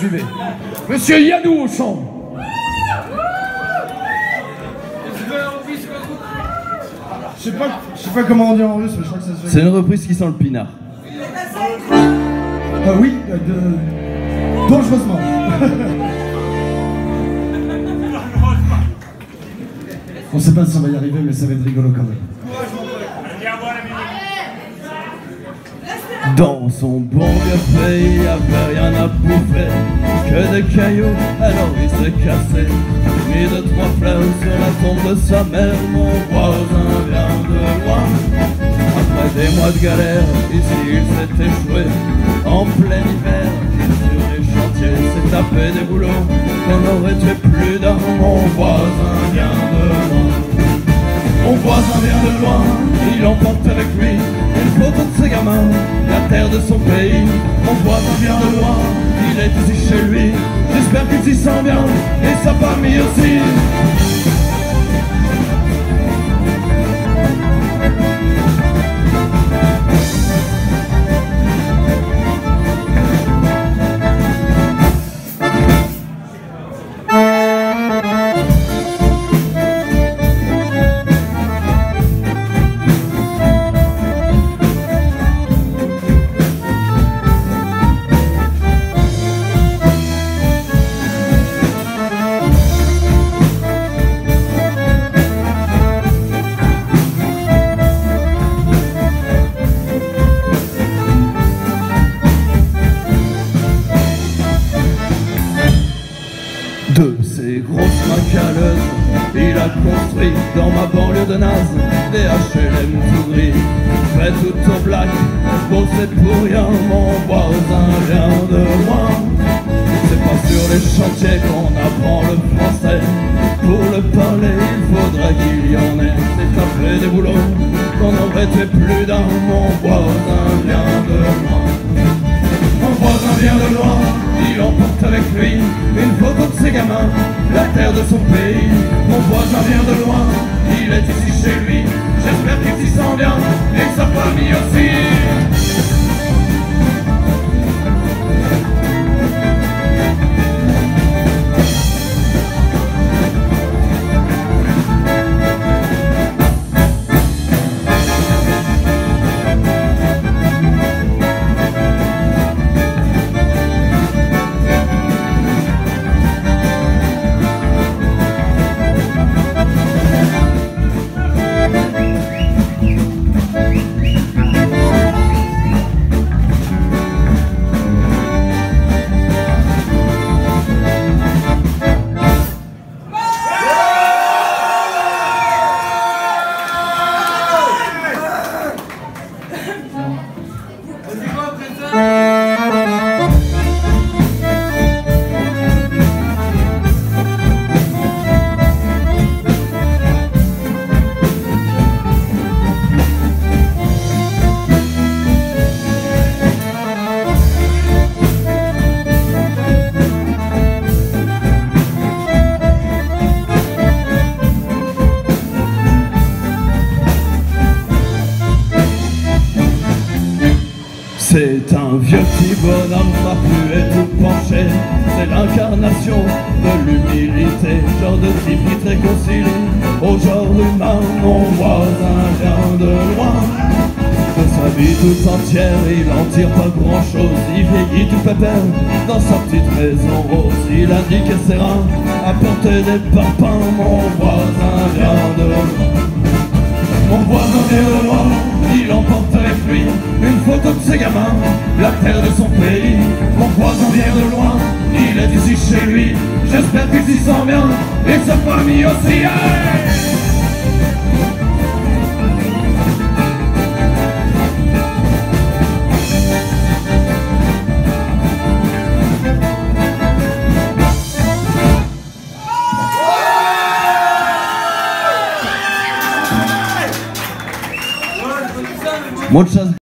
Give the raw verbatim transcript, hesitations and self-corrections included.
suivez. Monsieur Yannou au chant. Je sais pas, je sais pas comment on dit en russe, mais je crois que ça se fait. C'est une reprise qui sent le pinard. Ah oui, euh, de... dangereusement. On sait pas si ça va y arriver, mais ça va être rigolo quand même. Dans son bon vieux pays, il avait rien à bouffer que des cailloux, alors il s'est cassé. Mis deux, trois fleurs sur la tombe de sa mère, mon voisin vient de loin. Après des mois de galère, ici il s'est échoué. En plein hiver, sur les chantiers, s'est tapé des boulots qu'on aurait tué plus d'un. Mon voisin vient de loin. Mon voisin vient de loin, il emporte avec lui une photo de ses gamins, la terre de son pays. Mon voisin vient de loin, il est ici chez lui. J'espère qu'il s'y sent bien, et sa famille aussi. De ces grosses macaleuses, il a construit dans ma banlieue de naze des H L M tout gris, fait tout en black, bossé pour rien. Mon voisin vient de loin. C'est pas sur les chantiers qu'on apprend le français. Pour le parler, il faudrait qu'il y en ait. C'est taper des boulots qu'on aurait tué plus d'un. Mon voisin vient de loin. Mon voisin vient de loin, il emporte avec lui une photo de ses gamins, la terre de son pays. Mon voisin vient de loin, il est ici chez lui. J'espère qu'il s'y sent bien, et sa famille aussi. C'est un vieux petit bonhomme trapu et tout penché. C'est l'incarnation de l'humilité, genre de type qui te réconcilie au genre humain. Mon voisin vient de loin. De sa vie toute entière, il en tire pas grand chose. Il vieillit tout pépère dans sa petite maison rose. Il indique à ses reins à porter des parpaings. Mon voisin vient de loin. Mon voisin vient de loin, il emporte avec lui une photo de ses gamins, la terre de son pays. Mon voisin vient de loin, il est ici chez lui. J'espère qu'il s'y sent bien, et sa famille aussi. Hey! Muchas